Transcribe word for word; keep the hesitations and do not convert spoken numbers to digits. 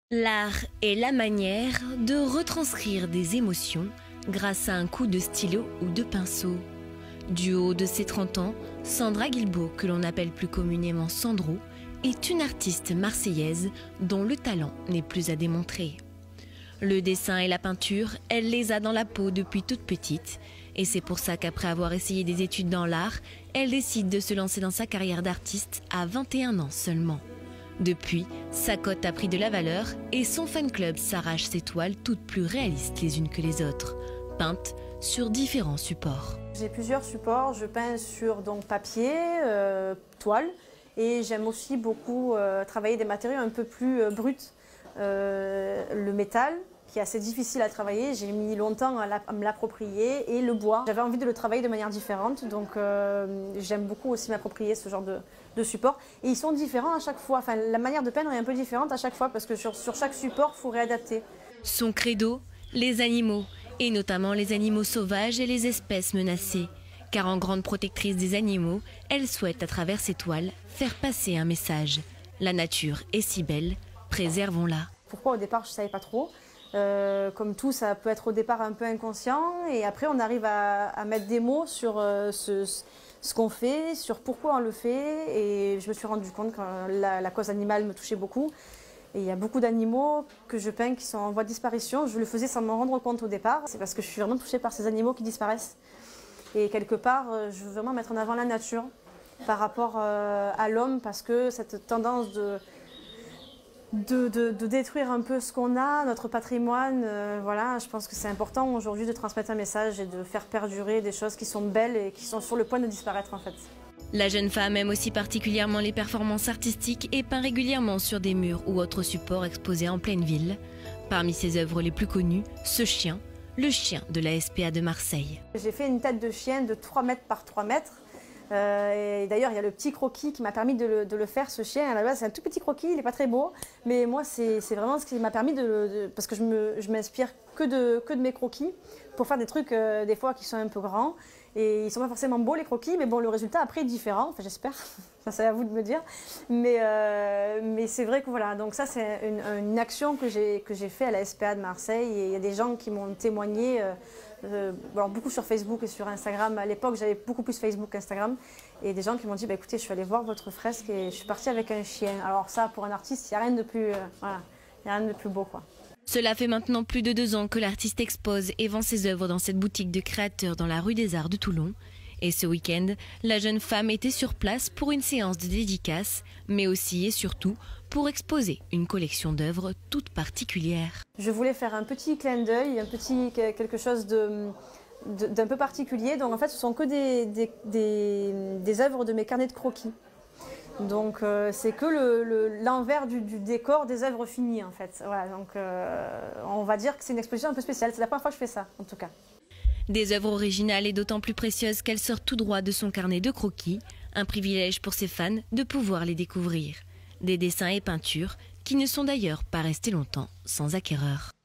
L'art est la manière de retranscrire des émotions grâce à un coup de stylo ou de pinceau. Du haut de ses trente ans, Sandra Guilbault, que l'on appelle plus communément Sandro, est une artiste marseillaise dont le talent n'est plus à démontrer. Le dessin et la peinture, elle les a dans la peau depuis toute petite. Et c'est pour ça qu'après avoir essayé des études dans l'art, elle décide de se lancer dans sa carrière d'artiste à vingt et un ans seulement. Depuis, sa cote a pris de la valeur et son fan club s'arrache ses toiles toutes plus réalistes les unes que les autres, peintes sur différents supports. J'ai plusieurs supports, je peins sur donc, papier, euh, toile, et j'aime aussi beaucoup euh, travailler des matériaux un peu plus euh, bruts. Euh, le métal, qui est assez difficile à travailler, j'ai mis longtemps à, la, à me l'approprier, et le bois. J'avais envie de le travailler de manière différente, donc euh, j'aime beaucoup aussi m'approprier ce genre de, de support. Et ils sont différents à chaque fois, enfin la manière de peindre est un peu différente à chaque fois, parce que sur, sur chaque support, il faut réadapter. Son credo, les animaux, et notamment les animaux sauvages et les espèces menacées. Car en grande protectrice des animaux, elle souhaite à travers ses toiles faire passer un message. La nature est si belle, préservons-la. Pourquoi au départ je ne savais pas trop. Euh, comme tout, ça peut être au départ un peu inconscient et après on arrive à, à mettre des mots sur euh, ce, ce qu'on fait, sur pourquoi on le fait, et je me suis rendu compte que la, la cause animale me touchait beaucoup. Et il y a beaucoup d'animaux que je peins qui sont en voie de disparition. Je le faisais sans m'en rendre compte au départ. C'est parce que je suis vraiment touchée par ces animaux qui disparaissent. Et quelque part, je veux vraiment mettre en avant la nature par rapport euh, à l'homme, parce que cette tendance de De, de, de détruire un peu ce qu'on a, notre patrimoine, euh, voilà, je pense que c'est important aujourd'hui de transmettre un message et de faire perdurer des choses qui sont belles et qui sont sur le point de disparaître en fait. La jeune femme aime aussi particulièrement les performances artistiques et peint régulièrement sur des murs ou autres supports exposés en pleine ville. Parmi ses œuvres les plus connues, ce chien, le chien de la S P A de Marseille. J'ai fait une tête de chien de trois mètres par trois mètres. Euh, et d'ailleurs, il y a le petit croquis qui m'a permis de le, de le faire, ce chien. À la base, c'est un tout petit croquis, il n'est pas très beau. Mais moi, c'est vraiment ce qui m'a permis de, de... Parce que je m'inspire que de, que de mes croquis pour faire des trucs, euh, des fois, qui sont un peu grands. Et ils ne sont pas forcément beaux, les croquis, mais bon, le résultat, après, est différent. Enfin, j'espère. Ça, c'est à vous de me dire. Mais, euh, mais c'est vrai que voilà. Donc ça, c'est une, une action que j'ai que j'ai fait à la S P A de Marseille. Et il y a des gens qui m'ont témoigné, euh, euh, alors beaucoup sur Facebook et sur Instagram. À l'époque, j'avais beaucoup plus Facebook qu'Instagram. Et des gens qui m'ont dit, bah, écoutez, je suis allée voir votre fresque et je suis partie avec un chien. Alors ça, pour un artiste, il n'y a rien de plus, euh, voilà, il y a rien de plus beau, quoi. Cela fait maintenant plus de deux ans que l'artiste expose et vend ses œuvres dans cette boutique de créateurs dans la rue des Arts de Toulon. Et ce week-end, la jeune femme était sur place pour une séance de dédicace, mais aussi et surtout pour exposer une collection d'œuvres toute particulière. Je voulais faire un petit clin d'œil, un petit quelque chose de... d'un peu particulier. Donc en fait, ce sont que des, des, des, des œuvres de mes carnets de croquis. Donc euh, c'est que l'envers le, le, du, du décor des œuvres finies en fait. Voilà, donc euh, on va dire que c'est une exposition un peu spéciale. C'est la première fois que je fais ça en tout cas. Des œuvres originales et d'autant plus précieuses qu'elles sortent tout droit de son carnet de croquis. Un privilège pour ses fans de pouvoir les découvrir. Des dessins et peintures qui ne sont d'ailleurs pas restés longtemps sans acquéreur.